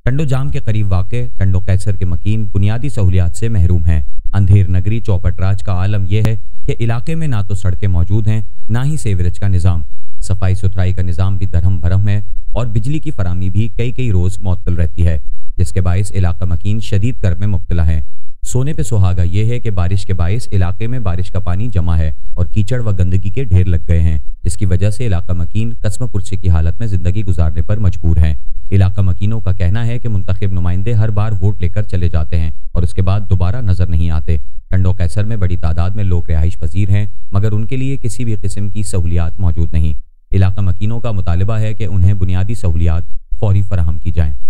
टंडो जाम के करीब वाक़े टंडो कैसर के मकीन बुनियादी सहूलियात से महरूम हैं। अंधेर नगरी चौपटराज का आलम यह है कि इलाके में ना तो सड़कें मौजूद हैं, ना ही सीवरेज का निज़ाम। सफाई सुथराई का निज़ाम भी दरहम भरम है और बिजली की फराहमी भी कई कई रोज़ मुअत्तल रहती है, जिसके बायस इलाका मकीन शदीद कर्ब में मुब्तला है। सोने पे सुहागा ये है कि बारिश के बायस इलाके में बारिश का पानी जमा है और कीचड़ व गंदगी के ढेर लग गए हैं, जिसकी वजह से इलाका मकीन कसम पुरसी की हालत में जिंदगी गुजारने पर मजबूर हैं। इलाका मकीनों का कहना है कि मुंतखब नुमाइंदे हर बार वोट लेकर चले जाते हैं और उसके बाद दोबारा नजर नहीं आते। टंडो कैसर में बड़ी तादाद में लोग रिहाइश पजीर हैं, मगर उनके लिए किसी भी किस्म की सहूलियात मौजूद नहीं। इलाका मकीनों का मुतालबा है कि उन्हें बुनियादी सहूलियात फौरी फराहम की जाएं।